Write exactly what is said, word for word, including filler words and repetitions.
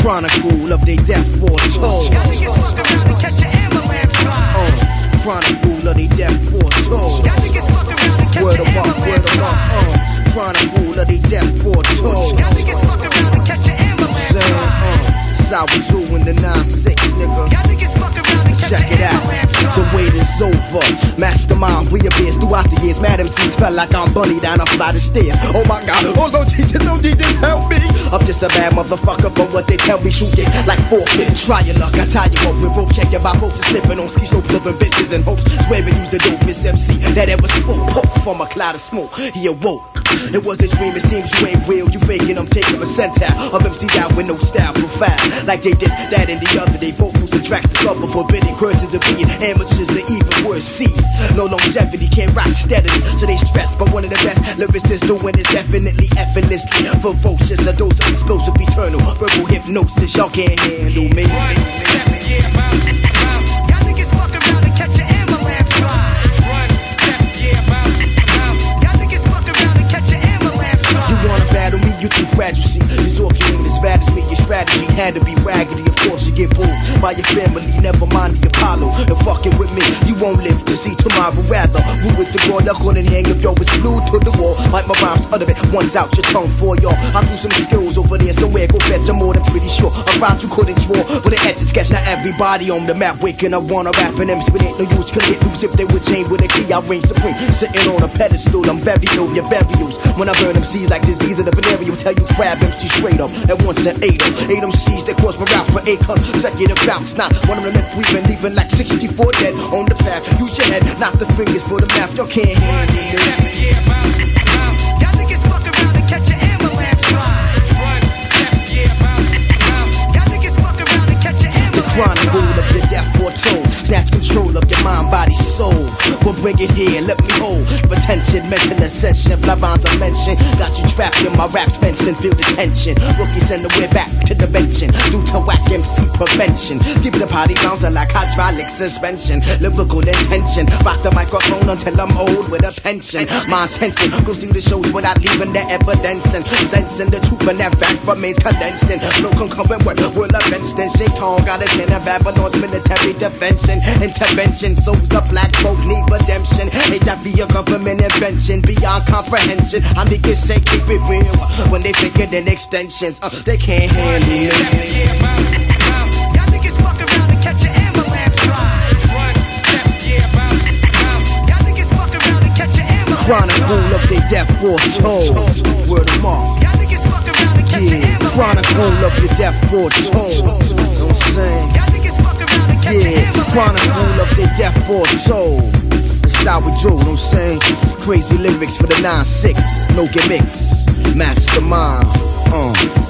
Chronicle of they death foretold. Y'all niggas fuck around and catch an ambulance ride. Uh, Chronicle of they death foretold. Y'all niggas fuck around and catch Word an of up, word ambulance of up. ride. Uh, Chronicle of they death foretold. Y'all niggas fuck around and catch an ambulance Saying, ride. uh, Sour Zoo in the nine six, nigga. Y'all niggas fuck around and catch Check an it out, ambulance ride. the wait is over. Mastermind reappears throughout the years. Mad M Cs felt like I'm bunny down a flight of stairs. Oh my God, oh no Jesus, no Jesus, help me. I'm just a bad motherfucker for what they tell me. Shoot it like forfeit. Try your luck, I tie you up with rope. Check your bifolks slipping on skis, no living bitches and hopes. Swearing use the dopest M C that ever spoke. Puff from a cloud of smoke, he awoke. It was a dream, it seems you ain't real. You faking, I'm taking a percentile of M Cs out with no style profile. Like they did that in the other day. Vocals and tracks discover forbidden curses of being amateurs and even worse seeds. No longevity, can't rock steadily, so they stress. But one of the best lyricists doing is definitely effortlessly ferocious. A dose of explosive eternal verbal hypnosis. Y'all can't handle me. Run, step, yeah, bounce, bounce. Y'all niggas fuck around and catch an ambulance ride. Run, step, yeah, bounce, bounce. Y'all niggas fuck around and catch an ambulance ride. You wanna battle me, you too fragile, see. You saw if you ain't as bad as me, your strategy had to be raggedy. Of course you get bullied by your family, never mind the Apollo. And fucking with me, you won't live to see tomorrow. Rather, who with the God, I'm gonna hang if yo is glued to the wall. Like my rhymes, other bit, one's out your tongue for y'all. I do some skills over there, somewhere go fetch, I'm more than pretty sure. A rhyme you couldn't draw, with an etch and sketch. Now everybody on the map, waking up, wanna rap and M's, but ain't no use, can get loose if they would chain with a key. I reign supreme, sitting on a pedestal, I'm very low, your burials. When I burn M Cs like disease of the venereal, tell you grab M C straight up at once and eight them. Eight M Cs that cross my route for eight consecutive bounce. Not one of them that breathing, leaving like sixty-four dead on the path. Use your head, not the fingers for the math. Y'all can't hear me. Yeah, bounce, bounce. Y'all niggas fuck around and catch an ambulance ride. Run, step, yeah, bounce, bounce. Y'all niggas fuck around and catch an ambulance The chronicle of your death foretold. Snatch control of your mind, body, soul. But bring it here, let me hold retention, mental ascension. Fly rhymes I mention. Got you trapped in my raps, fenced and feel the tension. Rookie send the way back to the benching. Due to whack M C prevention. Deep the party bouncing like hydraulic suspension. Lyrical intention. Rock the microphone until I'm old with a pension. My attention goes through the shows without leaving the evidence. And sensing the truth and that fact remains condensed. And no concurrent word will events. Then Shaitan got his hand of Babylon's military defense and intervention. Souls of black folk need redemption. Hate that be a government invention beyond comprehension. I niggas say keep it real when they think it in extensions. Uh, they can't handle it. Yeah, bounce, bounce. Y'all niggas fuck around and catch an ambulance ride. Run, step, yeah, bounce, bounce. Y'all niggas fuck around and catch an ambulance Chronicle ride. of they death foretold. Word of mouth. Y'all niggas fuck around and catch an Yeah, ambulance chronicle ride. of your death foretold. You know what I'm saying? Y'all niggas fuck around and catch an Yeah, ambulance chronicle ride. of their death foretold. That's how we do, you know what I'm saying? Crazy lyrics for the nine six, no gimmicks. Mastermind, uh.